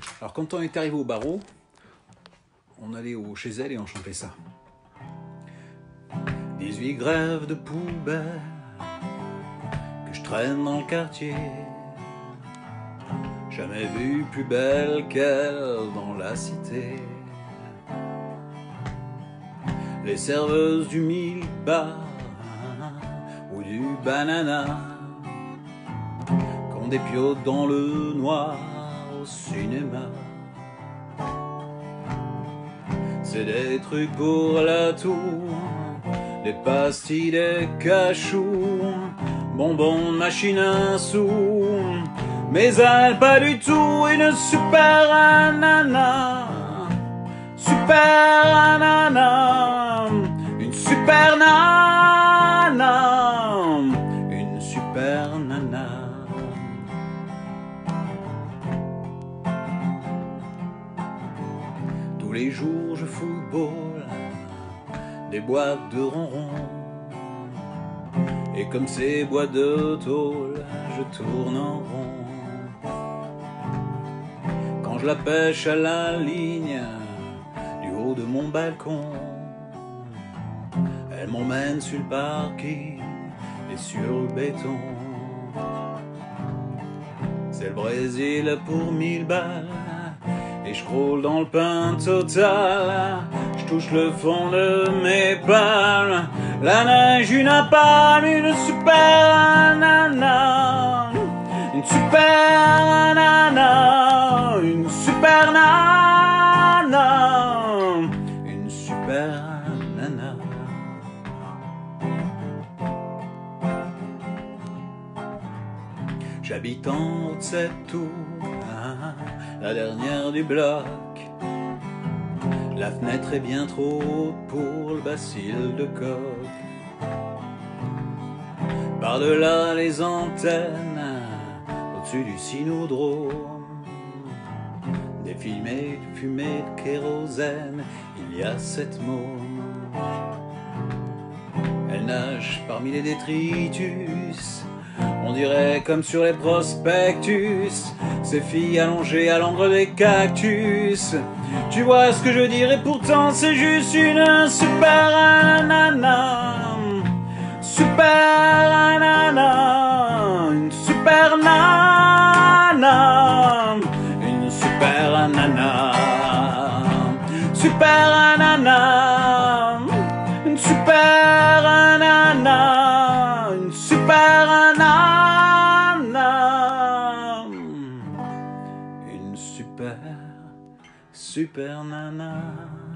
Alors quand on est arrivé au barreau, on allait chez elle et on chantait ça. 18 grèves de poubelle que je traîne dans le quartier. Jamais vu plus belle qu'elle dans la cité. Les serveuses du mille bar ou du banana qu'ont des piots dans le noir au cinéma. C'est des trucs pour la tour, des pastilles, des cachous, bonbons de machine à sous, mais elle pas du tout une super nana, super nana, une super nana, une super nana. Tous les jours je football des boîtes de ronron, et comme ces boîtes de tôle, je tourne en rond. Quand je la pêche à la ligne du haut de mon balcon, elle m'emmène sur le parking et sur le béton. C'est le Brésil pour 1000 balles et je roule dans le pain total. Je touche le fond de mes palmes, la neige, une napalm, une super nana, une super nana, une super nana, une super nana. J'habite en haut de cette tour, la dernière du bloc. La fenêtre est bien trop haute pour le bacille de coq. Par-delà les antennes, au-dessus du cynodrome, des filmés de fumée de kérosène, il y a cette môme. Elle nage parmi les détritus, on dirait comme sur les prospectus, ces filles allongées à l'ombre des cactus. Tu vois ce que je veux dire, et pourtant c'est juste une super nana, super nana, une super nana, une super nana, super nana, une super nana, une super nana, une super nana.